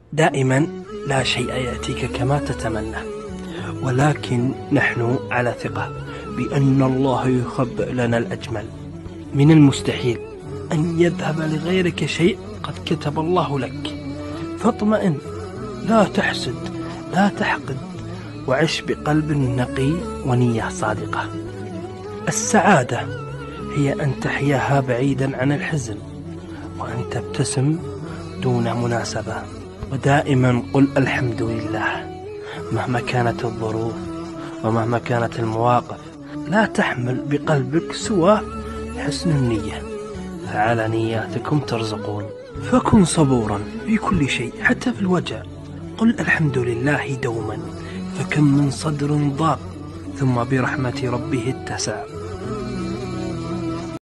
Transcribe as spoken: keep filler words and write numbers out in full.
دائما لا شيء يأتيك كما تتمنى، ولكن نحن على ثقة بأن الله يخبئ لنا الأجمل. من المستحيل أن يذهب لغيرك شيء قد كتب الله لك، فاطمئن، لا تحسد، لا تحقد، وعش بقلب نقي ونية صادقة. السعادة هي أن تحياها بعيدا عن الحزن، وأن تبتسم دون مناسبة، ودائما قل الحمد لله مهما كانت الظروف ومهما كانت المواقف. لا تحمل بقلبك سوى حسن النية، فعلى نياتكم ترزقون. فكن صبورا في كل شيء حتى في الوجع، قل الحمد لله دوما، فكم من صدر ضاق ثم برحمة ربه اتسع.